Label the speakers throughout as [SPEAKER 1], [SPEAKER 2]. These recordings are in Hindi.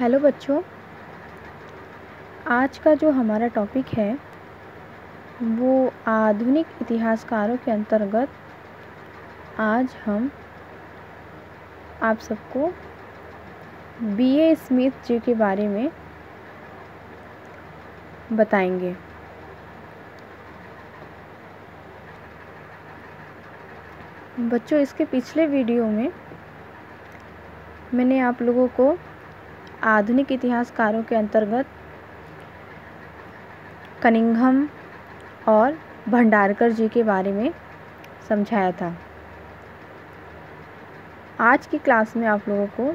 [SPEAKER 1] हेलो बच्चों, आज का जो हमारा टॉपिक है वो आधुनिक इतिहासकारों के अंतर्गत आज हम आप सबको B.A. स्मिथ जी के बारे में बताएंगे। बच्चों, इसके पिछले वीडियो में मैंने आप लोगों को आधुनिक इतिहासकारों के अंतर्गत कनिंघम और भंडारकर जी के बारे में समझाया था। आज की क्लास में आप लोगों को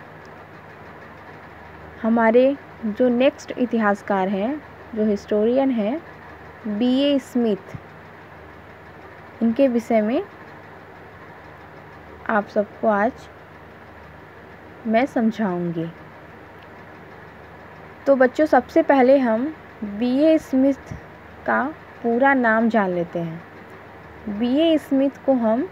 [SPEAKER 1] हमारे जो नेक्स्ट इतिहासकार हैं, जो हिस्टोरियन हैं, B.A. स्मिथ, इनके विषय में आप सबको आज मैं समझाऊंगी। तो बच्चों, सबसे पहले हम B.A. स्मिथ का पूरा नाम जान लेते हैं। B.A. स्मिथ को हम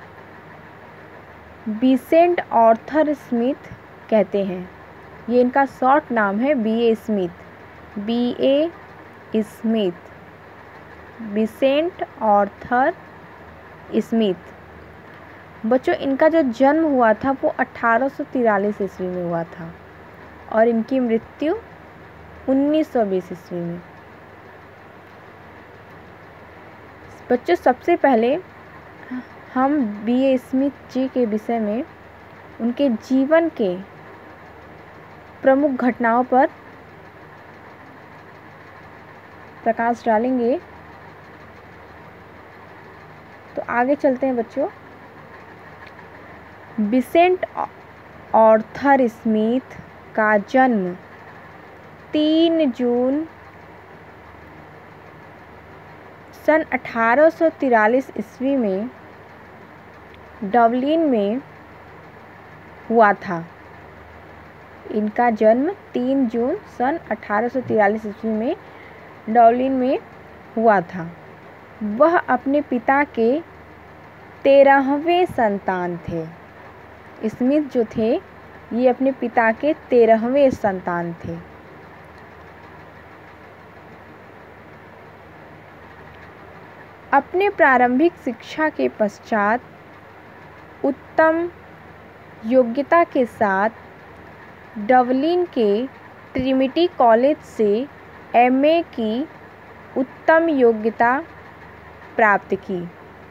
[SPEAKER 1] विसेंट आर्थर स्मिथ कहते हैं। ये इनका शॉर्ट नाम है B.A. Smith. B.A. Smith, Vincent Arthur Smith. बच्चों, इनका जो जन्म हुआ था वो 1843 ईस्वी में हुआ था और इनकी मृत्यु 1920 ईस्वी में। बच्चों, सबसे पहले हम B.A. स्मिथ जी के विषय में उनके जीवन के प्रमुख घटनाओं पर प्रकाश डालेंगे। तो आगे चलते हैं बच्चों। विसेंट आर्थर स्मिथ का जन्म 3 जून सन 1843 ईस्वी में डबलिन में हुआ था। इनका जन्म 3 जून सन 1843 ईस्वी में डबलिन में हुआ था। वह अपने पिता के 13वें संतान थे। स्मिथ जो थे, ये अपने पिता के 13वें संतान थे। अपने प्रारंभिक शिक्षा के पश्चात उत्तम योग्यता के साथ डबलिन के ट्रिनिटी कॉलेज से M.A. की उत्तम योग्यता प्राप्त की।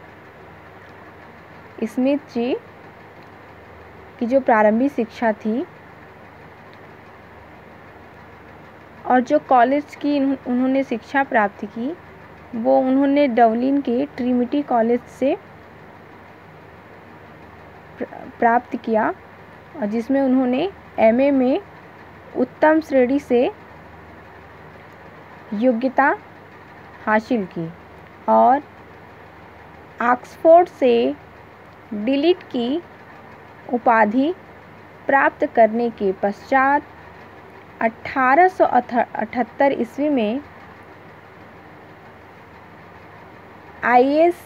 [SPEAKER 1] स्मिथ जी की जो प्रारंभिक शिक्षा थी और जो कॉलेज की उन्होंने शिक्षा प्राप्त की, वो उन्होंने डबलिन के ट्रिनिटी कॉलेज से प्राप्त किया और जिसमें उन्होंने M.A. में उत्तम श्रेणी से योग्यता हासिल की और ऑक्सफोर्ड से डिलीट की उपाधि प्राप्त करने के पश्चात 1878 ईस्वी में I.A.S.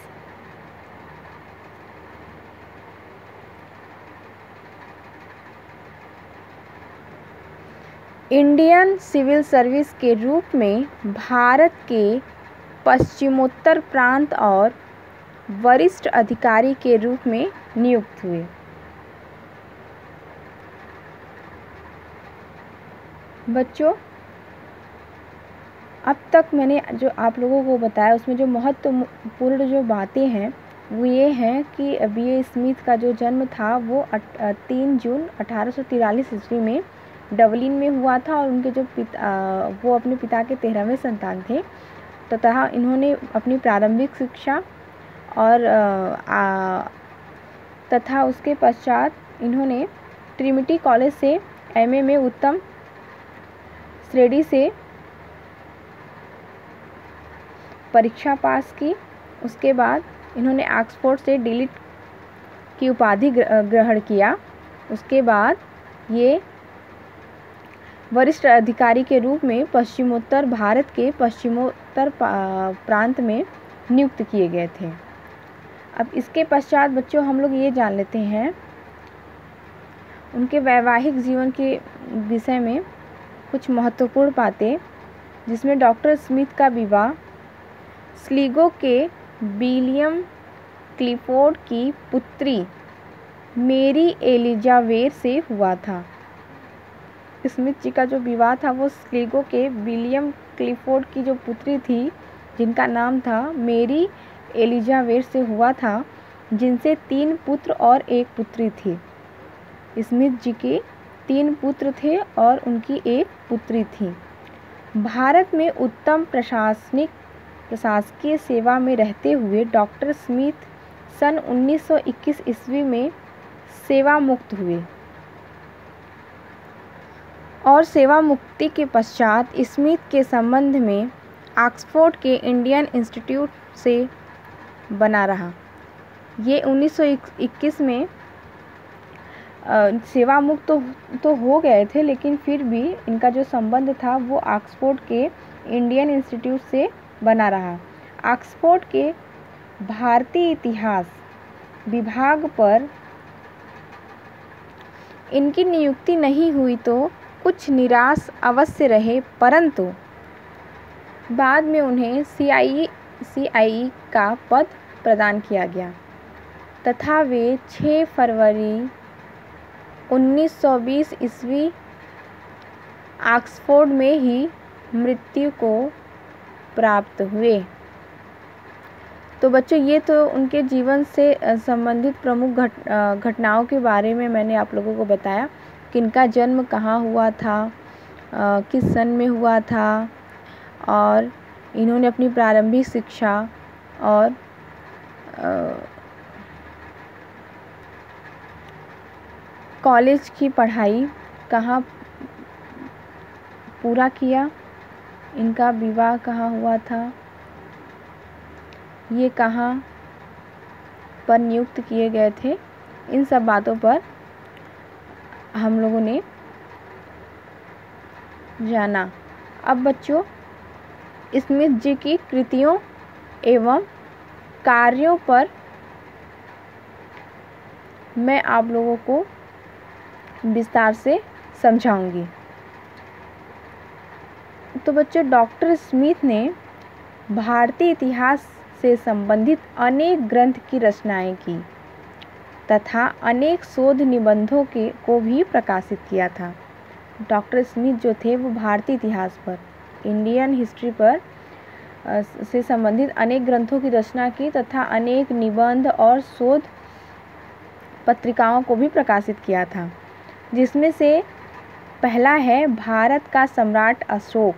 [SPEAKER 1] इंडियन सिविल सर्विस के रूप में भारत के पश्चिमोत्तर प्रांत और वरिष्ठ अधिकारी के रूप में नियुक्त हुए। बच्चों, अब तक मैंने जो आप लोगों को बताया उसमें जो महत्वपूर्ण जो बातें हैं वो ये हैं कि B.A. स्मिथ का जो जन्म था वो 3 जून 1843 ईस्वी में डबलिन में हुआ था और उनके जो वो अपने पिता के 13वें संतान थे तथा इन्होंने अपनी प्रारंभिक शिक्षा और तथा उसके पश्चात इन्होंने ट्रिनिटी कॉलेज से M.A. में उत्तम श्रेणी से परीक्षा पास की। उसके बाद इन्होंने ऑक्सफोर्ड से डिलीट की उपाधि ग्रहण किया। उसके बाद ये वरिष्ठ अधिकारी के रूप में पश्चिमोत्तर भारत के पश्चिमोत्तर प्रांत में नियुक्त किए गए थे। अब इसके पश्चात बच्चों हम लोग ये जान लेते हैं उनके वैवाहिक जीवन के विषय में कुछ महत्वपूर्ण बातें, जिसमें डॉक्टर स्मिथ का विवाह स्लीगो के विलियम क्लिफोर्ड की पुत्री मेरी एलिजावेथ से हुआ था। स्मिथ जी का जो विवाह था वो स्लीगो के विलियम क्लिफोर्ड की जो पुत्री थी, जिनका नाम था मेरी एलिजावेथ से हुआ था, जिनसे 3 पुत्र और 1 पुत्री थी। स्मिथ जी के 3 पुत्र थे और उनकी 1 पुत्री थी। भारत में उत्तम प्रशासकीय सेवा में रहते हुए डॉक्टर स्मिथ सन 1921 ईस्वी में सेवा मुक्त हुए और सेवा मुक्ति के पश्चात स्मिथ के संबंध में ऑक्सफोर्ड के इंडियन इंस्टीट्यूट से बना रहा। ये 1921 में सेवा मुक्त तो हो गए थे, लेकिन फिर भी इनका जो संबंध था वो ऑक्सफोर्ड के इंडियन इंस्टीट्यूट से बना रहा। ऑक्सफोर्ड के भारतीय इतिहास विभाग पर इनकी नियुक्ति नहीं हुई तो कुछ निराश अवश्य रहे, परंतु बाद में उन्हें CIE का पद प्रदान किया गया तथा वे 6 फरवरी 1920 ईस्वी ऑक्सफोर्ड में ही मृत्यु को प्राप्त हुए। तो बच्चों, ये तो उनके जीवन से संबंधित प्रमुख घटनाओं के बारे में मैंने आप लोगों को बताया कि इनका जन्म कहाँ हुआ था, किस सन में हुआ था, और इन्होंने अपनी प्रारंभिक शिक्षा और कॉलेज की पढ़ाई कहाँ पूरा किया, इनका विवाह कहाँ हुआ था, ये कहाँ पर नियुक्त किए गए थे, इन सब बातों पर हम लोगों ने जाना। अब बच्चों, स्मिथ जी की कृतियों एवं कार्यों पर मैं आप लोगों को विस्तार से समझाऊंगी। तो बच्चों, डॉक्टर स्मिथ ने भारतीय इतिहास से संबंधित अनेक ग्रंथ की रचनाएं की तथा अनेक शोध निबंधों को भी प्रकाशित किया था। डॉक्टर स्मिथ जो थे वो भारतीय इतिहास पर, इंडियन हिस्ट्री पर से संबंधित अनेक ग्रंथों की रचना की तथा अनेक निबंध और शोध पत्रिकाओं को भी प्रकाशित किया था, जिसमें से पहला है भारत का सम्राट अशोक।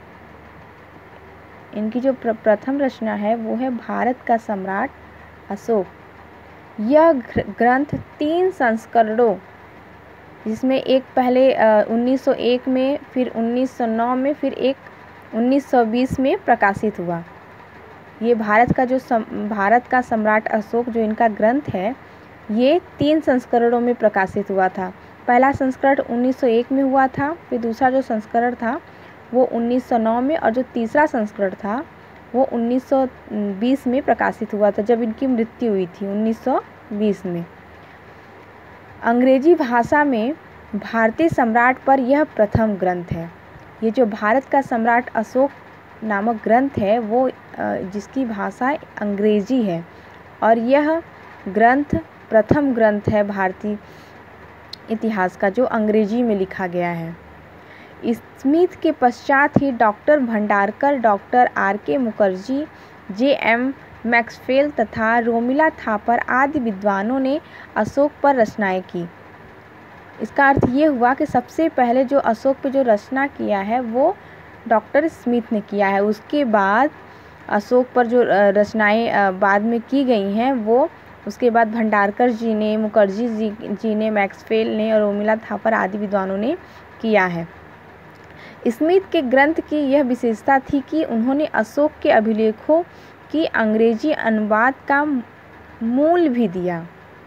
[SPEAKER 1] इनकी जो प्रथम रचना है वो है भारत का सम्राट अशोक। यह ग्रंथ 3 संस्करणों, जिसमें एक पहले 1901 में, फिर 1909 में, फिर एक 1920 में प्रकाशित हुआ। ये भारत का सम्राट अशोक जो इनका ग्रंथ है, ये 3 संस्करणों में प्रकाशित हुआ था। पहला संस्करण 1901 में हुआ था, फिर दूसरा जो संस्करण था वो 1909 में, और जो तीसरा संस्करण था वो 1920 में प्रकाशित हुआ था, जब इनकी मृत्यु हुई थी 1920 में। अंग्रेजी भाषा में भारतीय सम्राट पर यह प्रथम ग्रंथ है। ये जो भारत का सम्राट अशोक नामक ग्रंथ है वो जिसकी भाषा अंग्रेजी है, और यह ग्रंथ प्रथम ग्रंथ है भारतीय इतिहास का जो अंग्रेजी में लिखा गया है। स्मिथ के पश्चात ही doctor Bhandarkar, doctor RK Mukherjee, JM Maxwell तथा रोमिला थापर आदि विद्वानों ने अशोक पर रचनाएं की। इसका अर्थ ये हुआ कि सबसे पहले जो अशोक पे जो रचना किया है वो डॉक्टर स्मिथ ने किया है। उसके बाद अशोक पर जो रचनाएं बाद में की गई हैं वो उसके बाद भंडारकर जी ने, मुखर्जी जी ने, मैक्सवेल ने और रोमिला थापर आदि विद्वानों ने किया है। स्मिथ के ग्रंथ की यह विशेषता थी कि उन्होंने अशोक के अभिलेखों की अंग्रेजी अनुवाद का मूल भी दिया।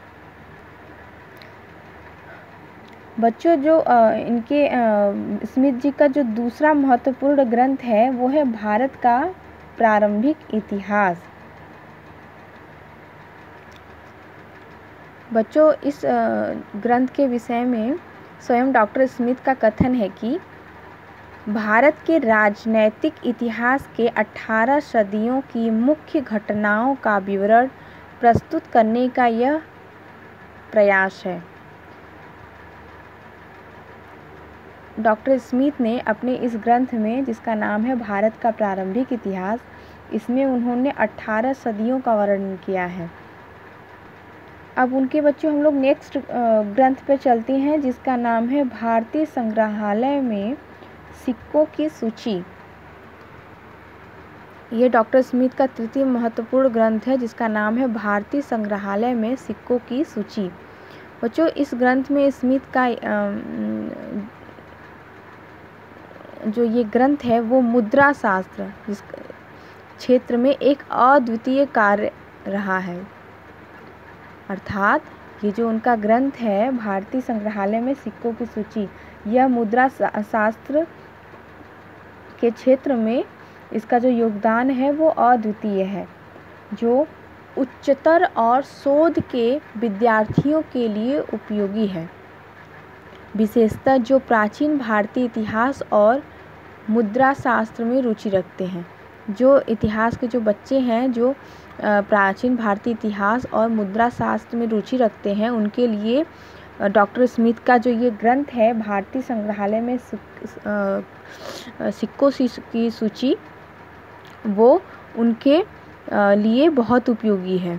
[SPEAKER 1] बच्चों, जो इनके स्मिथ जी का जो दूसरा महत्वपूर्ण ग्रंथ है वो है भारत का प्रारंभिक इतिहास। बच्चों, इस ग्रंथ के विषय में स्वयं डॉक्टर स्मिथ का कथन है कि भारत के राजनैतिक इतिहास के 18 सदियों की मुख्य घटनाओं का विवरण प्रस्तुत करने का यह प्रयास है। डॉक्टर स्मिथ ने अपने इस ग्रंथ में, जिसका नाम है भारत का प्रारंभिक इतिहास, इसमें उन्होंने 18 सदियों का वर्णन किया है। अब उनके बच्चों हम लोग नेक्स्ट ग्रंथ पे चलते हैं, जिसका नाम है भारतीय संग्रहालय में सिक्कों की सूची। ये डॉक्टर स्मिथ का तृतीय महत्वपूर्ण ग्रंथ है, जिसका नाम है भारतीय संग्रहालय में सिक्कों की सूची। बच्चों, इस ग्रंथ में स्मिथ का जो ये ग्रंथ है वो मुद्रा शास्त्र जिस क्षेत्र में एक अद्वितीय कार्य रहा है। अर्थात ये जो उनका ग्रंथ है भारतीय संग्रहालय में सिक्कों की सूची, यह मुद्रा शास्त्र के क्षेत्र में इसका जो योगदान है वो अद्वितीय है, जो उच्चतर और शोध के विद्यार्थियों के लिए उपयोगी है, विशेषतः जो प्राचीन भारतीय इतिहास और मुद्रा शास्त्र में रुचि रखते हैं। जो इतिहास के जो बच्चे हैं, जो प्राचीन भारतीय इतिहास और मुद्रा शास्त्र में रुचि रखते हैं, उनके लिए डॉक्टर स्मिथ का जो ये ग्रंथ है भारतीय संग्रहालय में सिक्कों की सूची, वो उनके लिए बहुत उपयोगी है।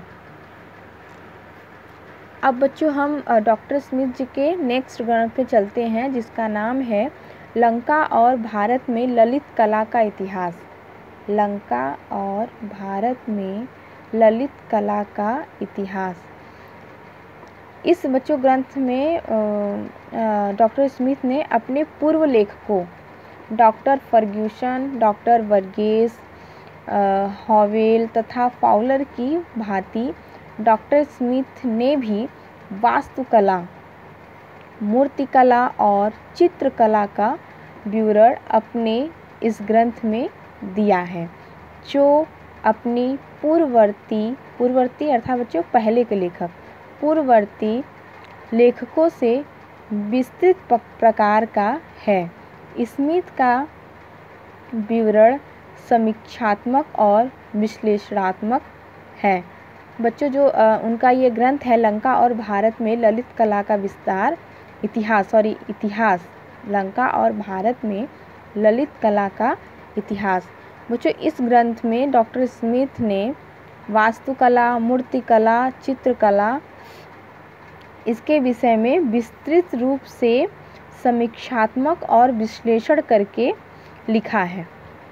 [SPEAKER 1] अब बच्चों हम डॉक्टर स्मिथ जी के नेक्स्ट ग्रंथ पे चलते हैं, जिसका नाम है लंका और भारत में ललित कला का इतिहास। लंका और भारत में ललित कला का इतिहास। इस बच्चों ग्रंथ में डॉक्टर स्मिथ ने अपने पूर्व लेखकों डॉक्टर फर्ग्यूसन, डॉक्टर वर्गेस, हॉवेल तथा फाउलर की भांति डॉक्टर स्मिथ ने भी वास्तुकला, मूर्तिकला और चित्रकला का विवरण अपने इस ग्रंथ में दिया है, जो अपनी पूर्ववर्ती अर्थात बच्चों पहले के लेखक, पूर्ववर्ती लेखकों से विस्तृत प्रकार का है। स्मिथ का विवरण समीक्षात्मक और विश्लेषणात्मक है। बच्चों, जो उनका ये ग्रंथ है लंका और भारत में ललित कला का विस्तार, इतिहास, लंका और भारत में ललित कला का इतिहास। बच्चों, इस ग्रंथ में डॉक्टर स्मिथ ने वास्तुकला, मूर्तिकला, चित्रकला, इसके विषय में विस्तृत रूप से समीक्षात्मक और विश्लेषण करके लिखा है।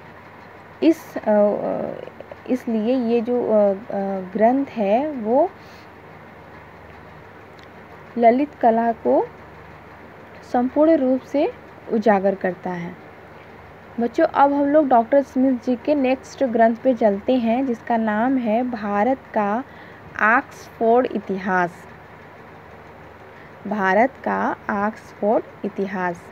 [SPEAKER 1] इसलिए ये जो ग्रंथ है वो ललित कला को संपूर्ण रूप से उजागर करता है। बच्चों, अब हम लोग डॉक्टर स्मिथ जी के नेक्स्ट ग्रंथ पे चलते हैं, जिसका नाम है भारत का ऑक्सफोर्ड इतिहास। भारत का ऑक्सफोर्ड इतिहास।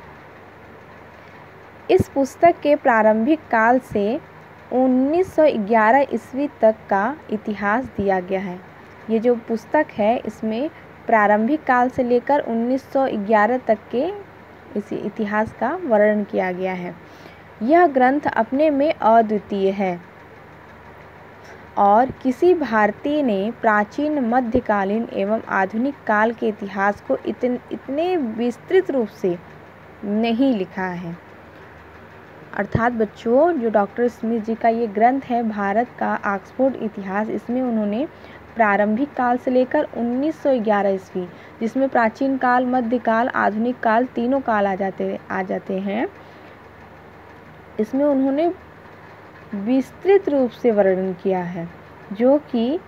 [SPEAKER 1] इस पुस्तक के प्रारंभिक काल से 1911 ईस्वी तक का इतिहास दिया गया है। ये जो पुस्तक है इसमें प्रारंभिक काल से लेकर 1911 तक के इस इतिहास का वर्णन किया गया है। यह ग्रंथ अपने में अद्वितीय है और किसी भारतीय ने प्राचीन, मध्यकालीन एवं आधुनिक काल के इतिहास को इतने विस्तृत रूप से नहीं लिखा है। अर्थात बच्चों, जो डॉक्टर स्मिथ जी का ये ग्रंथ है भारत का ऑक्सफोर्ड इतिहास, इसमें उन्होंने प्रारंभिक काल से लेकर 1911 ईस्वी, जिसमें प्राचीन काल, मध्यकाल, आधुनिक काल, तीनों काल आ जाते हैं, इसमें उन्होंने विस्तृत रूप से वर्णन किया है, जो कि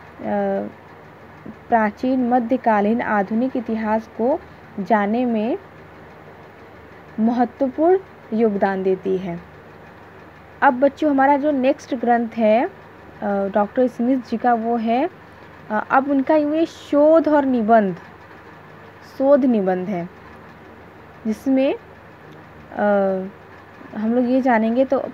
[SPEAKER 1] प्राचीन, मध्यकालीन, आधुनिक इतिहास को जानने में महत्वपूर्ण योगदान देती है। अब बच्चों, हमारा जो नेक्स्ट ग्रंथ है डॉक्टर स्मिथ जी का, वो है अब उनका ये शोध निबंध है, जिसमें हम लोग ये जानेंगे। तो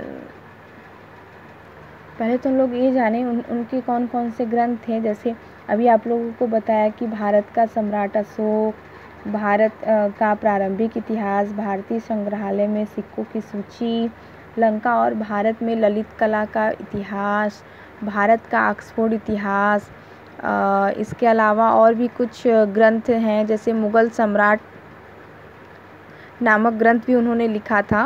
[SPEAKER 1] पहले तो हम लोग ये जाने उनके कौन कौन से ग्रंथ हैं। जैसे अभी आप लोगों को बताया कि भारत का सम्राट अशोक, भारत का प्रारंभिक इतिहास, भारतीय संग्रहालय में सिक्कों की सूची, लंका और भारत में ललित कला का इतिहास, भारत का ऑक्सफोर्ड इतिहास। इसके अलावा और भी कुछ ग्रंथ हैं, जैसे मुगल सम्राट नामक ग्रंथ भी उन्होंने लिखा था।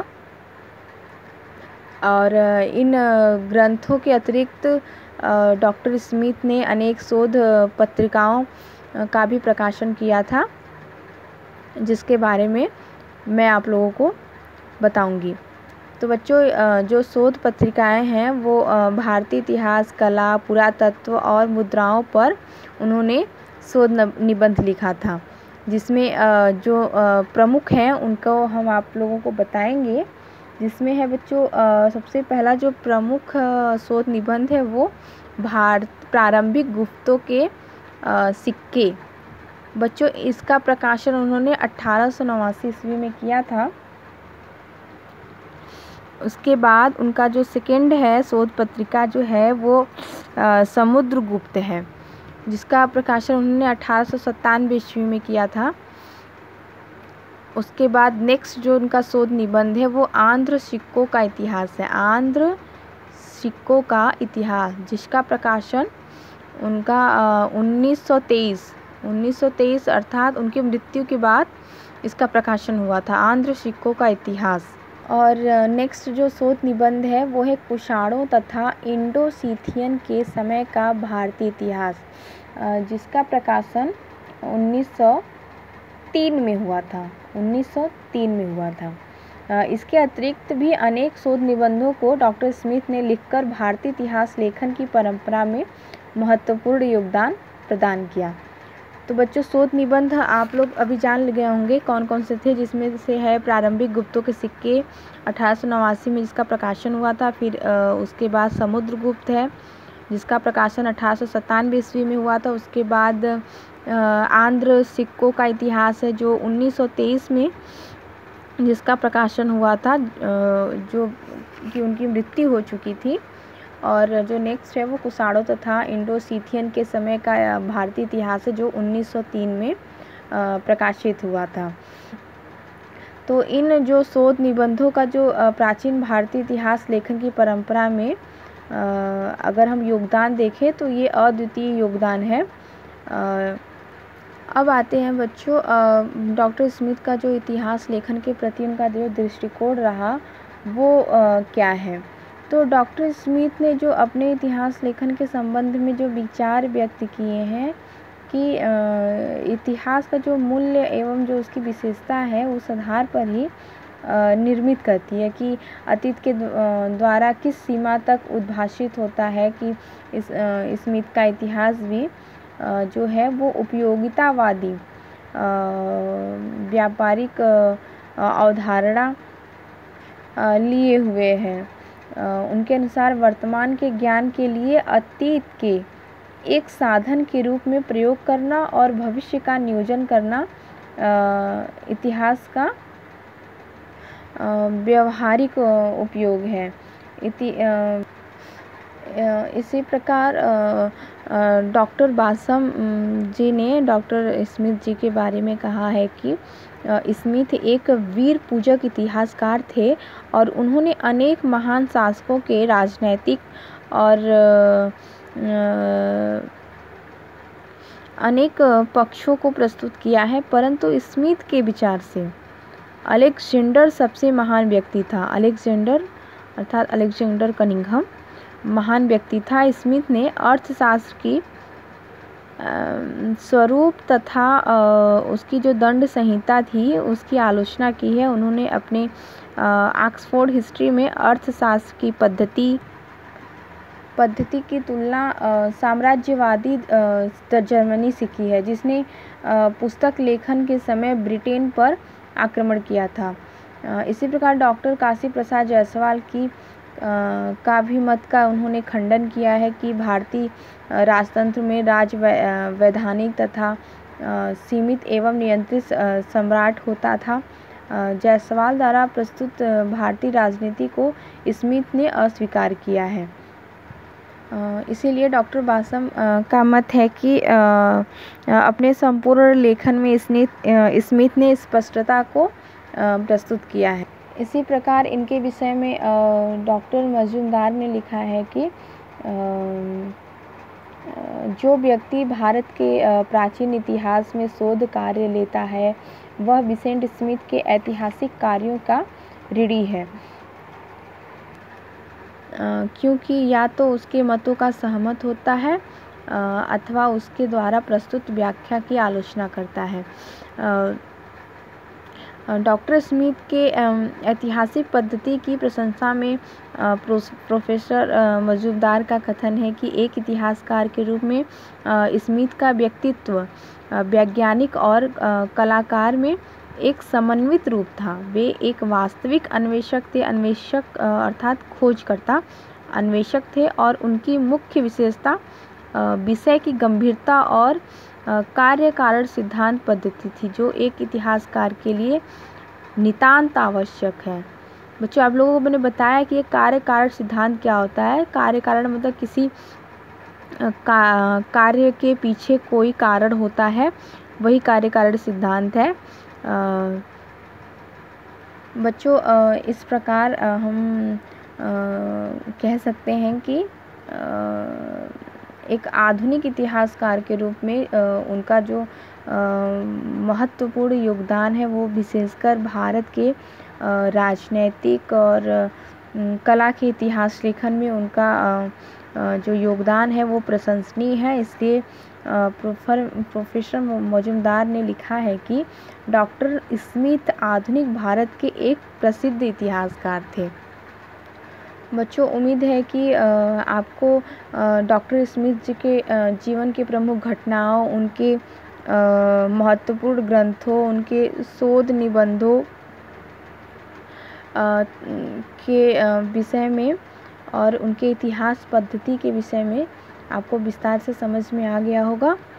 [SPEAKER 1] और इन ग्रंथों के अतिरिक्त डॉक्टर स्मिथ ने अनेक शोध पत्रिकाओं का भी प्रकाशन किया था, जिसके बारे में मैं आप लोगों को बताऊंगी। तो बच्चों, जो शोध पत्रिकाएं हैं वो भारतीय इतिहास, कला, पुरातत्व और मुद्राओं पर उन्होंने शोध निबंध लिखा था, जिसमें जो प्रमुख हैं उनको हम आप लोगों को बताएंगे। जिसमें है बच्चों, सबसे पहला जो प्रमुख शोध निबंध है वो प्रारंभिक गुप्तों के सिक्के। बच्चों, इसका प्रकाशन उन्होंने 1889 ईस्वी में किया था। उसके बाद उनका जो सेकेंड है शोध पत्रिका जो है वो समुद्रगुप्त है, जिसका प्रकाशन उन्होंने 1897 ईस्वी में किया था। उसके बाद नेक्स्ट जो उनका शोध निबंध है वो आंध्र सिक्कों का इतिहास है, आंध्र सिक्कों का इतिहास, जिसका प्रकाशन उनका 1923 अर्थात उनकी मृत्यु के बाद इसका प्रकाशन हुआ था, आंध्र सिक्कों का इतिहास। और नेक्स्ट जो शोध निबंध है वो है कुषाणों तथा इंडो सीथियन के समय का भारतीय इतिहास, जिसका प्रकाशन 1903 में हुआ था, 1903 में हुआ था। इसके अतिरिक्त भी अनेक शोध निबंधों को डॉक्टर स्मिथ ने लिखकर भारतीय इतिहास लेखन की परंपरा में महत्वपूर्ण योगदान प्रदान किया। तो बच्चों, शोध निबंध आप लोग अभी जान गए होंगे कौन कौन से थे, जिसमें से है प्रारंभिक गुप्तों के सिक्के 1889 में जिसका प्रकाशन हुआ था। फिर उसके बाद समुद्रगुप्त है जिसका प्रकाशन 1897 ईस्वी में हुआ था। उसके बाद आंध्र सिक्कों का इतिहास है जो 1923 में जिसका प्रकाशन हुआ था, जो कि उनकी मृत्यु हो चुकी थी। और जो नेक्स्ट है वो कुषाणों तथा इंडो सीथियन के समय का भारतीय इतिहास है जो 1903 में प्रकाशित हुआ था। तो इन जो शोध निबंधों का जो प्राचीन भारतीय इतिहास लेखन की परंपरा में अगर हम योगदान देखें तो ये अद्वितीय योगदान है। अब आते हैं बच्चों, डॉक्टर स्मिथ का जो इतिहास लेखन के प्रति उनका जो दृष्टिकोण रहा वो क्या है। तो डॉक्टर स्मिथ ने जो अपने इतिहास लेखन के संबंध में जो विचार व्यक्त किए हैं कि इतिहास का जो मूल्य एवं जो उसकी विशेषता है उस आधार पर ही निर्मित करती है कि अतीत के द्वारा किस सीमा तक उद्भाषित होता है कि स्मिथ का इतिहास भी जो है वो उपयोगितावादी व्यापारिक अवधारणा लिए हुए हैं। उनके अनुसार वर्तमान के ज्ञान के लिए अतीत के एक साधन के रूप में प्रयोग करना और भविष्य का नियोजन करना इतिहास का व्यवहारिक उपयोग है। इसी प्रकार डॉक्टर बासम जी ने डॉक्टर स्मिथ जी के बारे में कहा है कि स्मिथ एक वीर पूजक इतिहासकार थे और उन्होंने अनेक महान शासकों के राजनैतिक और अनेक पक्षों को प्रस्तुत किया है, परंतु स्मिथ के विचार से अलेक्जेंडर सबसे महान व्यक्ति था। अलेक्जेंडर अर्थात अलेक्जेंडर कनिंघम महान व्यक्ति था। स्मिथ ने अर्थशास्त्र की स्वरूप तथा उसकी जो दंड संहिता थी उसकी आलोचना की है। उन्होंने अपने ऑक्सफोर्ड हिस्ट्री में अर्थशास्त्र की पद्धति की तुलना साम्राज्यवादी जर्मनी से की है, जिसने पुस्तक लेखन के समय ब्रिटेन पर आक्रमण किया था। इसी प्रकार डॉक्टर काशी प्रसाद जायसवाल की का भी मत का उन्होंने खंडन किया है कि भारतीय राजतंत्र में वैधानिक तथा सीमित एवं नियंत्रित सम्राट होता था। जायसवाल द्वारा प्रस्तुत भारतीय राजनीति को स्मिथ ने अस्वीकार किया है। इसीलिए डॉक्टर बासम का मत है कि अपने संपूर्ण लेखन में स्मिथ ने स्पष्टता को प्रस्तुत किया है। इसी प्रकार इनके विषय में डॉक्टर मजूमदार ने लिखा है कि जो व्यक्ति भारत के प्राचीन इतिहास में शोध कार्य लेता है वह बिसेंट स्मिथ के ऐतिहासिक कार्यों का ऋणी है, क्योंकि या तो उसके मतों का सहमत होता है अथवा उसके द्वारा प्रस्तुत व्याख्या की आलोचना करता है। डॉक्टर स्मिथ के ऐतिहासिक पद्धति की प्रशंसा में प्रोफेसर मजूमदार का कथन है कि एक इतिहासकार के रूप में स्मिथ का व्यक्तित्व वैज्ञानिक और कलाकार में एक समन्वित रूप था। वे एक वास्तविक अन्वेषक थे, अर्थात खोजकर्ता अन्वेषक थे, और उनकी मुख्य विशेषता विषय की गंभीरता और कार्य कारण सिद्धांत पद्धति थी, जो एक इतिहासकार के लिए नितांत आवश्यक है। बच्चों, आप लोगों को मैंने बताया कि ये कार्य कारण सिद्धांत क्या होता है। कार्य कारण मतलब किसी कार्य के पीछे कोई कारण होता है, वही कार्य कारण सिद्धांत है। बच्चों, इस प्रकार हम कह सकते हैं कि एक आधुनिक इतिहासकार के रूप में उनका जो महत्वपूर्ण योगदान है वो विशेषकर भारत के राजनैतिक और कला के इतिहास लेखन में उनका जो योगदान है वो प्रशंसनीय है। इसलिए प्रोफेसर मजूमदार ने लिखा है कि डॉक्टर स्मिथ आधुनिक भारत के एक प्रसिद्ध इतिहासकार थे। बच्चों, उम्मीद है कि आपको डॉक्टर स्मिथ जी के जीवन के प्रमुख घटनाओं, उनके महत्वपूर्ण ग्रंथों, उनके शोध निबंधों के विषय में और उनके इतिहास पद्धति के विषय में आपको विस्तार से समझ में आ गया होगा।